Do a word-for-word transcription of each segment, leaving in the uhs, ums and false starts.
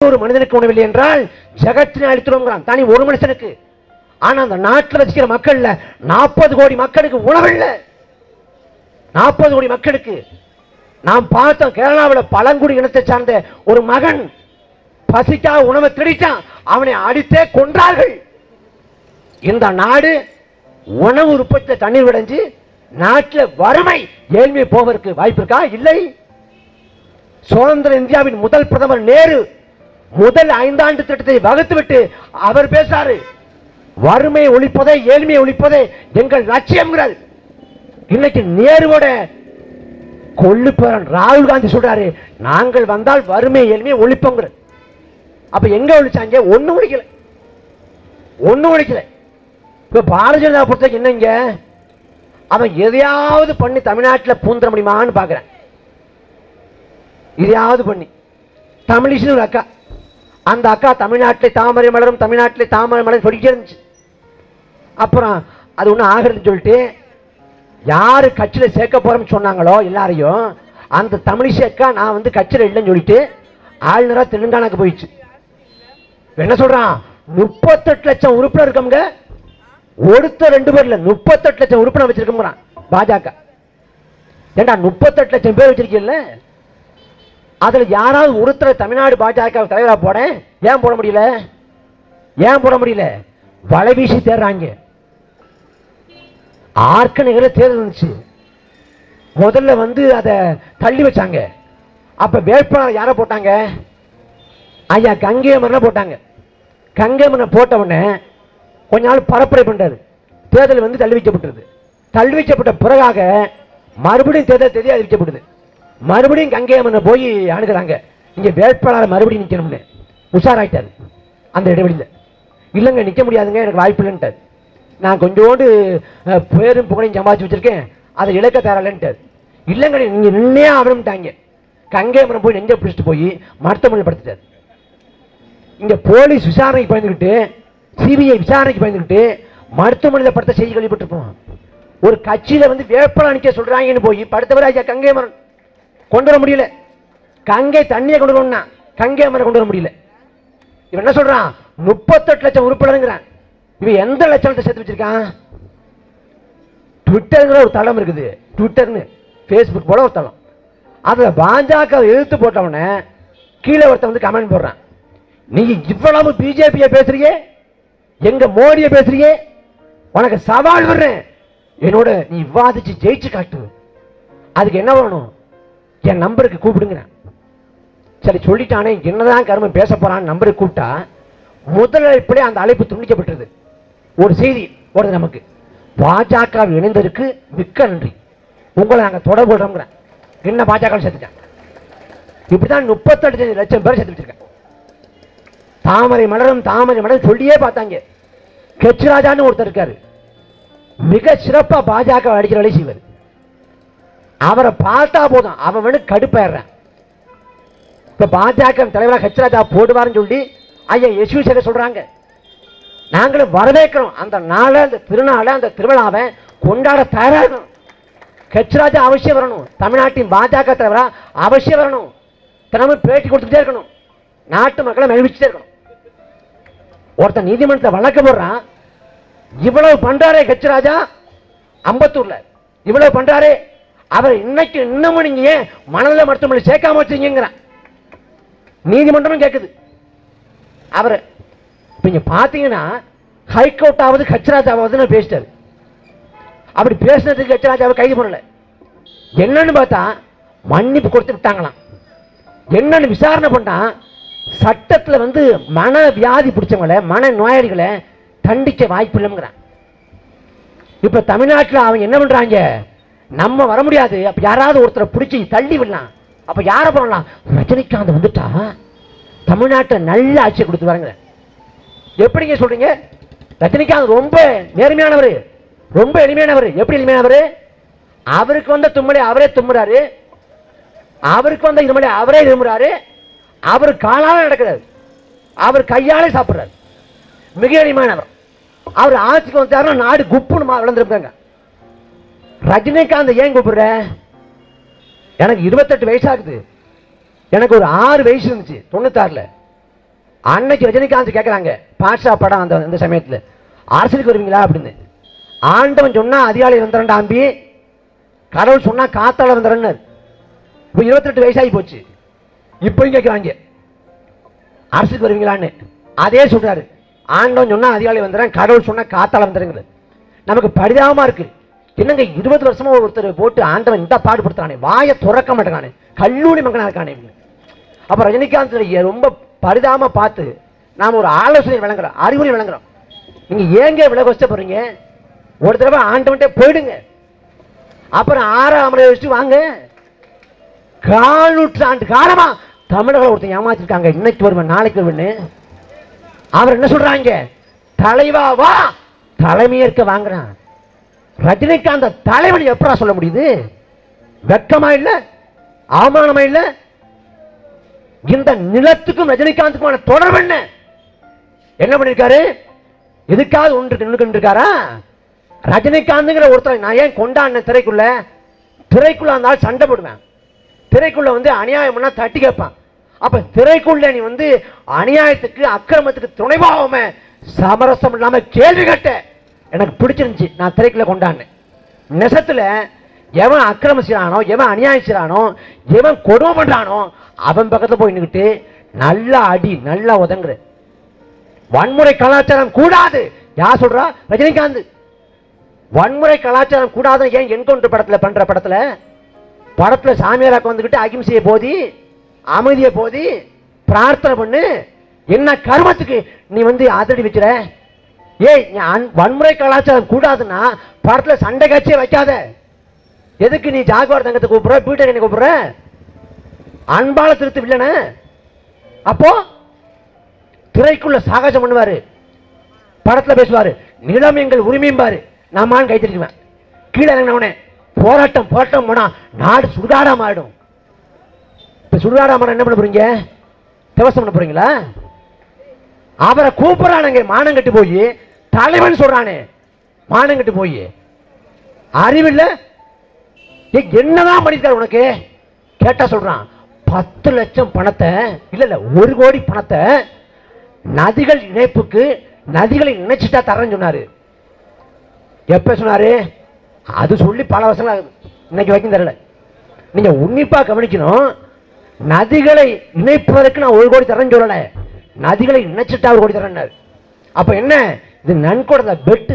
ஒரு மனிதனுக்கு உணவில்லை என்றால் ஜகத்தினை அழித்துறோம் தனி ஒரு மனுஷனுக்கு. ஆனா அந்த நாட்டில் வச்சுக்கிற மக்கள்ல நாற்பது கோடி மக்களுக்கு உணவில்லை. நாற்பது கோடி மக்களுக்கு நாம் பார்த்தோம். கேரளாவில் பழங்குடி இனத்தை சார்ந்த ஒரு மகன் பசிக்காக உணவை திருடிட்டான், அவனை அடித்தே கொன்றார்கள். இந்த நாடு உணவு உற்பத்தி தண்ணீர் விடைஞ்சு நாட்டில் வறுமை ஏழ்மை போவதற்கு வாய்ப்பு இருக்கா? இல்லை. சுதந்திர இந்தியாவின் முதல் பிரதமர் நேரு முதல் ஐந்தாண்டு திட்டத்தை வகுத்துவிட்டு அவர் பேசாரு, வறுமை ஒழிப்பதை ஏழ்மையை ஒழிப்பதை எங்கள் லட்சியம். இன்னைக்கு நேருவோட கொள்ளு பேரன் ராகுல் காந்தி சொல்றாரு, நாங்கள் வந்தால் வறுமை ஏழ்மையை ஒழிப்போங்கிற. அப்ப எங்க ஒழிச்சாங்க? ஒண்ணு ஒழிக்கல, ஒண்ணு ஒழிக்கல. இப்ப பாரதிய ஜனதா பொறுத்த என்னங்க, அவன் எதையாவது பண்ணி தமிழ்நாட்டில் பூந்துட முடியுமான்னு பாக்குறேன். இதையாவது பண்ணி தமிழிசை ஒரு அக்கா, அந்த அக்கா தமிழ்நாட்டில் தாமரை மலரும் தமிழ்நாட்டில் தாமரை மலரும் சொல்லிட்டே இருந்துச்சு. அப்புறம் அது ஒன்றும் ஆகிறதுன்னு சொல்லிட்டு யாரு கட்சியில் சேர்க்க போறோம்னு சொன்னாங்களோ எல்லாரையும், அந்த தமிழிசை அக்கா நான் வந்து கட்சியில் இல்லைன்னு சொல்லிட்டு ஆளுநரா தெலுங்கானாக்கு போயிடுச்சு. என்ன சொல்றான், முப்பத்தெட்டு லட்சம் உறுப்பினர் இருக்கவங்க ஒருத்தர் ரெண்டு பேர்ல முப்பத்தெட்டு லட்சம் உறுப்பினர் வச்சிருக்கோம் பாஜக. ஏண்டா முப்பத்தெட்டு லட்சம் பேர் வச்சிருக்கீங்கல்ல, அதுல யாராவது ஒருத்தர் தமிழ்நாடு பாஜக தலைவரா போட ஏன் போட முடியல? ஏன் போட முடியல? வலை வீசி தேடுறாங்க. ஆர்கனைகளை தேர்தல் இருந்துச்சு, முதல்ல வந்து அதை தள்ளி வச்சாங்க. அப்ப வேட்பாளர் யாரை போட்டாங்க? ஐயா கங்கை அமரனை போட்டாங்க. கங்கை அமரனை போட்ட உடனே கொஞ்ச நாள் பரப்புரை பண்றாரு, தேர்தல் வந்து தள்ளி வைக்கப்பட்டது. தள்ளி வைக்கப்பட்ட பிறகாக மறுபடியும் தேர்தல் தேதி அறிவிக்கப்பட்டது. மறுபடியும் கங்கை அமரனை போய் அணுகிறாங்க, இங்க வேட்பாளர் மறுபடியும் நிக்கணும்னு. உஷாராயிட்டாரு அந்த இடைவெளியில். இல்லைங்க நிக்க முடியாதுங்க, எனக்கு வாய்ப்பு இல்லைன்ட்டார். நான் கொஞ்சோண்டு பேரும் புகழையும் சம்பாதிச்சு வச்சிருக்கேன், அதை இழக்க தரலன்ட்டார். இல்லைங்க நீங்க நின்னே ஆகணும்ட்டாங்க. கங்கை அமரன் போய் நெஞ்ச பிடிச்சிட்டு போய் மருத்துவமனையில் படுத்துட்டார். இங்க போலீஸ் விசாரணைக்கு பயந்துக்கிட்டு, சிபிஐ விசாரணைக்கு பயந்துக்கிட்டு மருத்துவமனையில் படுத்த செய்தி கேள்விப்பட்டிருப்போம். ஒரு கட்சியில வந்து வேட்பாளர் நிக்க சொல்றாங்கன்னு போய் படுத்தவர் ஐயா கங்கை அமரன் கொண்டு வர முடியல. கங்கை தண்ணியை கொண்டு வரணும்னா கங்கை அமரன் கொண்டு வர முடியல. இவன் என்ன சொல்றான், முப்பத்தெட்டு லட்சம் உறுப்பினருங்கிறான். இவன் எந்த லட்சத்தை சேர்த்து வச்சிருக்கான்? ட்விட்டருங்கிற ஒரு தளம் இருக்குது, ட்விட்டர்னு பேஸ்புக் போல ஒரு தளம். அதுல பாஜக எழுத்து போட்டவன கீழே ஒருத்தன் வந்து கமெண்ட் போடுறான், நீ இவ்வளவு பிஜேபியை பேசுறீங்க, எங்க மோடியை பேசுறீங்க, உனக்கு சவால் வர்றேன், என்னோட நீ விவாதிச்சு ஜெயிச்சு காட்டு. அதுக்கு என்ன வேணும்? என் நம்பருக்கு கூப்பிடுங்க. சரி சொல்லிட்டானே, என்னதான் கரும பேச போறான்னு நம்பருக்கு கூப்பிட்டா முதல் அழைப்பிலே அந்த அழைப்பு துண்டிக்கப்பட்டது. ஒரு செய்தி வருது நமக்கு, பாஜக இணைந்ததற்கு மிக்க நன்றி, உங்களை நாங்கள் தொடர்பு கொள்றோம். என்ன பாஜக சேர்த்துட்டேன். இப்படிதான் முப்பத்தெட்டு லட்சம் பேர் சேர்த்து வச்சிருக்கேன். தாமரை மலரும் தாமரை மலரும் சொல்லியே பார்த்தாங்க. கெச் ராஜான்னு ஒருத்தர் இருக்காரு, மிக சிறப்பா பாஜக அடிக்கிற வேலை செய்வார். அவரை பார்த்தா போதும் அவன் வந்து கடுப்பாயிடுறான். இப்ப பாஜக தலைவராக கெச் ராஜா போடுவார்னு சொல்லி ஐயா யசு சேகர் சொல்றாங்க. நாங்களும் வரவேற்கிறோம். அந்த நாளை, அந்த திருநாளை, அந்த திருவிழாவை கொண்டாட தயாராகணும். கெச் ராஜா அவசியம் வரணும், தமிழ்நாட்டின் பாஜக தலைவரா அவசியம் வரணும். தினமும் பேட்டி கொடுத்துட்டே இருக்கணும், நாட்டு மக்களை மகிழ்ச்சிட்டே இருக்கணும். ஒருத்தன் நீதிமன்றத்தை வழக்கு போடுறான், இவ்வளவு பண்றாரே கெச் ராஜா அம்பத்தூர்ல, இவ்வளவு பண்றாரே, அவர் இன்னைக்கு இன்னமும் நீங்க ஏன் மனநல மருத்துவமனை சேர்க்காம வச்சீங்கிறான். நீதிமன்றமும் கேட்குது அவரு. நீங்க பாத்தீங்கன்னா ஹைகோர்ட் ஆவது கெச் ராஜாவது பேசிட்டாரு. அப்படி பேசினதுக்கு கெச் ராஜாவை கைது பண்ணல. என்னன்னு பார்த்தா மன்னிப்பு கொடுத்து விட்டாங்களாம். என்னன்னு விசாரணை பண்ணா சட்டத்துல வந்து மன வியாதி பிடிச்சவங்களை, மன நோயாளிகளை தண்டிக்க வாய்ப்பு இல்லைங்கிறான். இப்ப தமிழ்நாட்டில் அவங்க என்ன பண்றாங்க, நம்ம வர முடியாது, அப்ப யாராவது ஒருத்தரை பிடிச்சி தள்ளி விடலாம். அப்ப யார பண்ணலாம், ரஜினிகாந்த் வந்துட்டா தமிழ்நாட்டில் நல்ல ஆட்சியை கொடுத்து வரங்க. எப்படிங்க சொல்றீங்க? ரஜினிகாந்த் ரொம்ப நேர்மையானவர், ரொம்ப எளிமையானவர். எப்படி எளிமையானவர்? அவருக்கு வந்த தும்மலை அவரே தும்முறாரு, அவருக்கு வந்த இருமலை அவரே இருமுறாரு, அவர் காலால நடக்கிறார், அவர் கையாலே சாப்பிடுறாரு. மிக எளிமையானவர். அவர் ஆட்சிக்கு வந்தாருன்னா நாடு குப்புன்னு வளர்ந்துருப்பாங்க. ரஜினிகாந்த் ஏன் கூப்பிடுற? எனக்கு இருபத்தெட்டு வயசு ஆகுது, எனக்கு ஒரு ஆறு வயசு இருந்துச்சு தொண்ணூத்தாறுல. அன்னைக்கு ரஜினிகாந்த் கேட்கறாங்க பாட்ஷா படம் அந்த அந்த சமயத்தில் அரசியலுக்கு வருவீங்களா அப்படின்னு. ஆண்டவன் சொன்னா அதிகாலை வந்துறேன் அம்பி, கடவுள் சொன்னா காத்தால வந்துறேன்னு. இப்போ இருபத்தி எட்டு வயசாகி போச்சு. இப்பயும் கேட்கிறாங்க அரசுக்கு வருவீங்களான்னு. அதே சொல்றாரு, ஆண்டவன் சொன்னா அதிகாலை வந்துறேன், கடவுள் சொன்னா காத்தால வந்துறேங்கிறது. நமக்கு பரிதாபமா இருக்கு. என்னங்க இருபது வருஷமா ஒருத்தர் போட்டு ஆண்டவன் இந்த பாடுபடுத்துறானே, வாயை துறக்க மாட்டேங்கானே, கல்லூரி மகனா இருக்கானே. அப்ப ரஜினிகாந்த் ரொம்ப பரிதாபமா பார்த்து நாம ஒரு ஆலோசனை வழங்குறோம், அறிவுரை வழங்குறோம். நீங்க ஏங்க விலை கஷ்டப்படுறீங்க? ஒரு தடவை ஆண்டவன்ட்டே போயிடுங்க, அப்புறம் ஆறாம் அமரை வச்சு வாங்க. கால் நூற்றாண்டு காலமா தமிழர்கள் ஒருத்தன் ஏமாத்திருக்காங்க, இன்னைக்கு வருவன் நாளைக்கு வருவன்னு. அவர் என்ன சொல்றாங்க, தலைவா வா தலைமையேற்க வாங்குறான். ரஜினிகாந்த் தலைவன் எப்படா சொல்ல முடியுது? வெக்கமா இல்ல, அவமானமா இல்ல? இந்த நிலத்துக்கும் ரஜினிகாந்துக்குமான தொடர்பு என்ன? என்ன பண்ணிருக்காரு? எதுக்காவது ஒன்று நின்று இருக்காரா? ரஜினிகாந்துங்கிற ஒருத்தர் நான் ஏன் கொண்டாடின திரைக்குள்ள திரைக்குள்ள இருந்தாலும் சண்டை போடுவேன், திரைக்குள்ள வந்து அநியாயம்னா தட்டி கேட்பான். அப்ப திரைக்குள்ள நீ வந்து அநியாயத்துக்கு அக்கிரமத்துக்கு துணைவாகாம சமரசம் இல்லாம கேள்வி கேட்ட எனக்கு பிடிச்சிருந்துச்சு. நான் திரைக்குள்ள கொண்டாடினேன். நெசத்துல எவன் அக்கிரமம் செய்யறானோ, எவன் அநியாயம் செய்யறானோ, எவன் கொடுமை பண்றானோ அவன் பக்கத்துல போய் நின்னுக்கிட்டு நல்லா அடி நல்லா உதங்குற. வன்முறை கலாச்சாரம் கூடாது யார் சொல்றா? ரஜினிகாந்த். வன்முறை கலாச்சாரம் கூடாது ஏன் என்கவுண்டர் படத்துல பண்ற படத்துல படத்துல சாமியாராக்கு வந்துகிட்டு அகிம்சையை போதி, அமைதியை போதி, பிரார்த்தனை பண்ணு. என்ன கர்மத்துக்கு நீ வந்து ஆதரடி வச்சுற? ஏய், வன்முறை கலாச்சாரம் கூடாதுன்னா படத்துல சண்டை காட்சியே வைக்காத. எதுக்கு நீ ஜாகுவார் தங்கத்தை கூப்பிடுற, பீட்டர் என்ன கூப்பிடுற? அன்பால திருத்து இல்லன. அப்போ திரைக்குள்ள சாகசம் பண்ணுவாரு, படத்துல பேசுவாரு, நிலம் எங்கள் உரிமையும் பாரு. நான் கை தட்டிக்குவேன். கீழே இறங்கினவனே போராட்டம் போராட்டம் போனா நாடு சுடுகாடா மாறிடும். இப்ப சுடுகாடா மாற என்ன பண்ண போறீங்க? திவசம் பண்ண போறீங்களா? அவரை கூப்பிடறானுங்க மானம் கட்டு போய், தலைவன் சொல்றானே மானம் கட்டு போய். அறிவில்ல, என்னதான் பண்ணிருக்காரு உனக்கு கேட்டா சொல்றான் பத்து லட்சம் பணத்தை இல்ல இல்ல ஒரு கோடி பணத்தை நதிகள் இணைப்புக்கு நதிகளை நினைச்சுட்டா தரேன்னு சொன்னாரு. எப்ப சொன்னாரு? அது சொல்லி பல வருஷம் ஆகுது, இன்னைக்கு வரைக்கும் தரல. நீங்க உன்னிப்பா கவனிக்கணும். நதிகளை இணைப்பதற்கு நான் ஒரு கோடி தரேன்னு சொல்லல, நதிகளை நினைச்சுட்டா ஒரு கோடி தரேன்னாரு. அப்ப என்ன இது? நன்கொடை பெட்டு.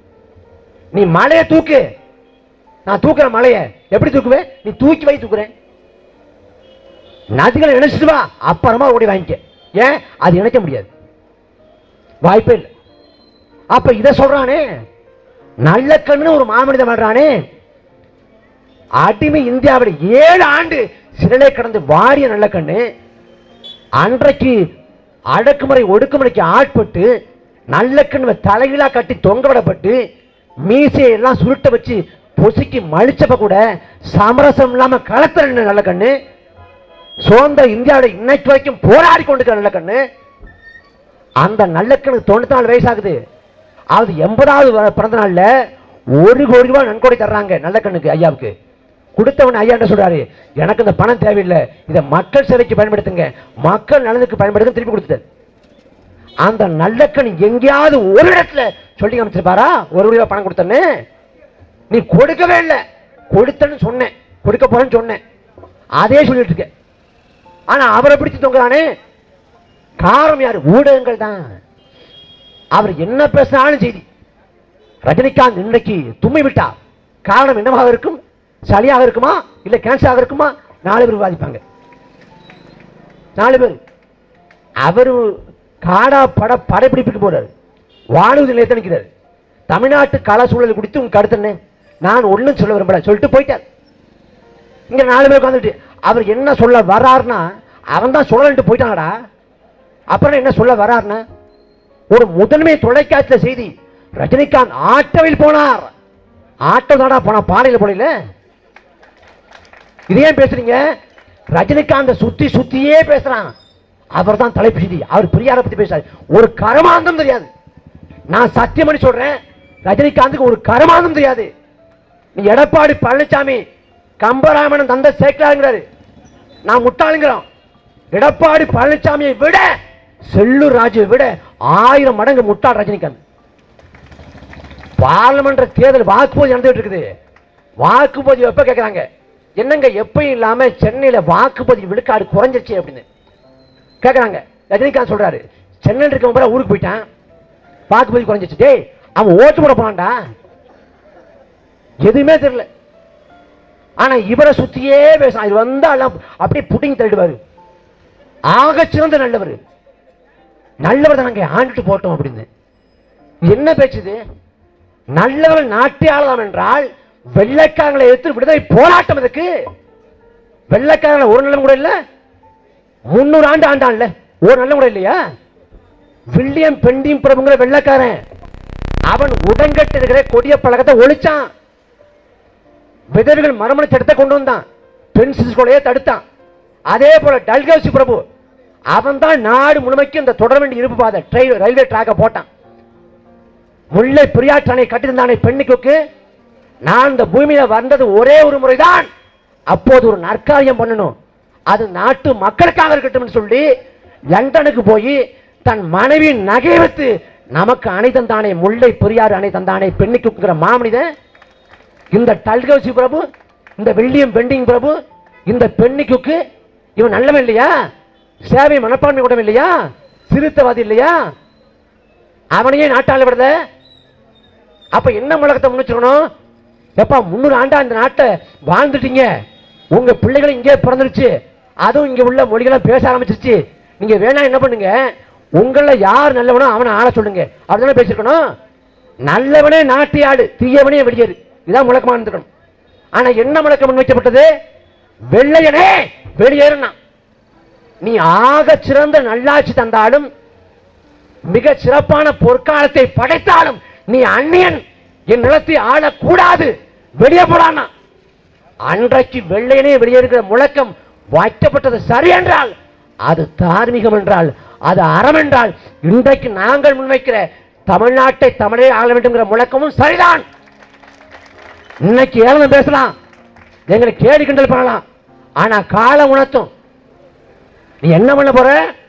நீ மலையை தூக்கு, நான் தூக்குற மலையை எப்படி தூக்குவேன்? நீ தூக்கி வை தூக்குறேன். நதிகளை நினைச்சிட்டு வா, அப்புறமா ஓடி வாங்கிக்க. ஏன் அது இணைக்க முடியாது, வாய்ப்பே இல்லை. அப்ப இதை சொல்றானே நல்ல கண்ணு ஒரு மாமனிதன் வாழ்றானே. அடிமை இந்தியாவில் ஏழு ஆண்டு சிறையிலே கடந்து வாடிய நல்ல கண்ணு அன்றைக்கு அடக்குமுறை ஒடுக்குமுறைக்கு ஆட்பட்டு நல்ல கண்ணு தலைகீழா கட்டி தொங்க விடப்பட்டு மீசையை எல்லாம் சுருட்ட வச்சு பொசுக்கி மலிச்சப்ப கூட சமரசம் இல்லாம களத்துல நல்ல கண்ணு சுதந்திர இந்தியாவில் இன்னைக்கு வரைக்கும் போராடி கொண்டிருக்கிற நல்ல கண்ணு. அந்த நல்ல கண்ணு தொண்ணூத்தி நாலு வயசாகுது. அது எண்பதாவது பிறந்த நாள்ல ஒரு கோடி ரூபாய் நன்கொடை தர்றாங்க நல்ல கண்ணுக்கு ஐயாவுக்கு. கொடுத்தவன் ஐயா என்ன சொல்றாரு? எனக்கு இந்த பணம் தேவையில்லை, இதை மக்கள் சேவைக்கு பயன்படுத்துங்க, மக்கள் நலனுக்கு பயன்படுத்த திருப்பி கொடுத்துட்டார். அந்த நல்ல கண் எங்கேயாவது ஒரு இடத்துல சொல்லி அமைச்சிருப்பாரா ஒரு கோடி ரூபாய் பணம் கொடுத்தன்னு? நீ கொடுக்கவே இல்லை, கொடுத்தன்னு சொன்னேன், கொடுக்க போறேன்னு சொன்னேன், அதே சொல்லிட்டு இருக்க. ஆனா அவரை பிடிச்சு தொங்குறானே, காரணம் யாரு? ஊடகங்கள் தான். அவர் என்ன பேசினாலும் செய்தி. ரஜினிகாந்த் இன்றைக்கு தும்மி விட்டா காரணம் என்னவாக இருக்கும்? சளியாக இருக்குமா இல்ல கேன்சராக இருக்குமா? நாலு பேர் விவாதிப்பாங்க, நாலு பேர். அவரு காடா பட படப்பிடிப்புக்கு போறாரு, வானூர்தி நிலையத்தை நிற்கிறார். தமிழ்நாட்டு கல சூழல் குறித்து உங்க கருத்து என்ன? நான் ஒன்னும் சொல்ல விரும்பல சொல்லிட்டு போயிட்டார். இங்க நாலு பேர் உட்காந்துட்டு அவர் என்ன சொல்ல வர்றாருன்னா அவன் தான் சொல்லன்ட்டு போயிட்டாங்கடா. அப்புறம் என்ன சொல்ல வர்றாருன்னா ஒரு முதன்மை தொலைக்காட்சியில செய்தி, ரஜினிகாந்த் ஆட்டோவில் போனார். ஆட்டோ தாடா போனா, பானையில் போனீங்க. இதே பேசுறீங்க. ரஜினிகாந்த் சுத்தி சுத்தியே பேசுறான். அவர் தான் தலைப்பு செய்தி. அவர் பெரியாரை பத்தி பேசுறாரு. ஒரு கருமாந்தம் தெரியாது. நான் சத்தியம் பண்ணி சொல்றேன், ரஜினிகாந்துக்கு ஒரு கருமாந்தம் தெரியாது. நீ எடப்பாடி பழனிசாமி கம்பராமன் தந்தை சேர்க்கிறாங்கிறாரு, நான் முட்டாளுங்கிறோம். எடப்பாடி பழனிசாமியை விட செல்லூர் ராஜுவை விட ஆயிரம் மடங்கு முட்டாள் ரஜினிகாந்த். பார்லிமெண்ட் தேர்தல் வாக்குப்பதிவு நடந்துட்டு இருக்குது. வாக்குப்பதிவு எப்ப கேட்கிறாங்க, என்னங்க எப்பயும் இல்லாம சென்னையில வாக்குப்பதிவு விழுக்காடு குறைஞ்சிச்சு அப்படின்னு கேட்கறாங்க. ரஜினிகாந்த் சொல்றாரு, சென்னையில் இருக்கவங்க ஊருக்கு போயிட்டான், வாக்குப்பதிவு குறைஞ்சிச்சு. டேய், அவன் ஓட்டு போட போனான்டா, எதுவுமே தெரியல. ஆனா இவரை சுத்தியே பேச இது வந்தா அப்படியே புட்டிங் தள்ளிடுவாரு. ஆக சிறந்த நல்லவர், நல்லவர் தான் நாங்க ஆண்டுட்டு போட்டோம் அப்படின்னு என்ன பேச்சுது? நல்லவர்கள் நாட்டை ஆளலாம் என்றால் வெள்ளைக்காரங்களை எடுத்து விடுதலை போராட்டம். அதுக்கு வெள்ளைக்காரங்க ஒரு நல்லம் கூட இல்ல, முன்னூறு ஆண்டு ஆண்டான்ல ஒரு நல்ல கூட இல்லையா? வில்லியம் பெண்டிங் பிரபுங்கிற வெள்ளைக்காரன், அவன் உடன்கட்டு இருக்கிற கொடிய பழக்கத்தை ஒழிச்சான். விதவைகள் மறுமண சட்டத்தை கொண்டு வந்தான், பென்சில்ஸ் கொலையை தடுத்தான். அதே போல டல்கௌசி பிரபு, அவன் தான் நாடு முழுமைக்கு இந்த தொடர்வண்டி இருப்பு பாதை ரயில்வே டிராக்க போட்டான். முல்லை பெரியாற்று அணை கட்டியிருந்தானே பெண்ணுக்கு, நான் இந்த பூமியில வந்தது ஒரே ஒரு முறைதான், அப்போது ஒரு நற்காரியம் பண்ணணும், அது நாட்டு மக்களுக்காக இருக்கட்டும் சொல்லி லண்டனுக்கு போய் தன் மனைவி நகை வைத்து நமக்கு அணை தந்தானே, முல்லை பெரியாறு அணை தந்தானே பெண்ணுக்குங்கிற மாமனிதன். இந்த டல்கௌசி பிரபு, இந்த வில்லியம் பெண்டிங் பிரபு, இந்த பெண்ணிக்கு இவன் நல்லவன் இல்லையா? சேவை மனப்பான்மை கூட இல்லையா? சிறுத்தவாதி இல்லையா? அவனையே நாட்டாள விடுத. அப்ப என்ன முழக்கத்தை முன்னிச்சுக்கணும்? எப்பா முன்னூறு ஆண்டா இந்த நாட்டை வாழ்ந்துட்டீங்க, உங்க பிள்ளைகளும் இங்கே பிறந்துருச்சு, அதுவும் இங்க உள்ள மொழிகளை பேச ஆரம்பிச்சிருச்சு, நீங்க வேணா என்ன பண்ணுங்க, உங்கள யார் நல்லவனோ அவனை ஆள சொல்லுங்க அப்படிதானே பேசிருக்கணும். நல்லவனே நாட்டை ஆடு, தீயவனே வெளியேறு, இதான் முழக்கமா இருந்துக்கணும். ஆனா என்ன முழக்கம் முன்வைக்கப்பட்டது? வெள்ளையனே வெளியேறினான். நீ ஆக சிறந்த நல்லாட்சி தந்தாலும், மிக சிறப்பான பொற்காலத்தை படைத்தாலும், நீ அந்நியன், என் நிலத்தை ஆளக்கூடாது, வெளியே போடானா. அன்றைக்கு வெள்ளையனே வெளியேறுகிற முழக்கம் வைக்கப்பட்டது சரி என்றால், அது தார்மீகம் என்றால், அது அறம் என்றால், இன்றைக்கு நாங்கள் முன்வைக்கிற தமிழ்நாட்டை தமிழே ஆள வேண்டும் முழக்கமும் சரிதான். இன்னைக்கு ஏளனம் பேசலாம், எங்களை கேடி கிண்டல் பண்ணலாம், ஆனா காலம் உணர்த்தும். நீ என்ன பண்ண போற?